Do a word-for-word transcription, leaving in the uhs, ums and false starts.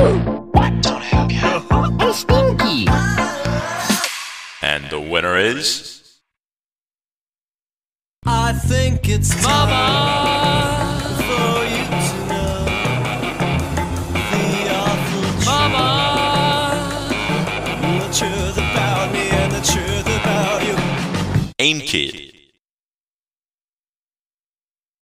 Don't help you. Hey, Stinky! And the winner is... I think it's time for you to know the awful truth, the truth about me and the truth about you. Aimkid.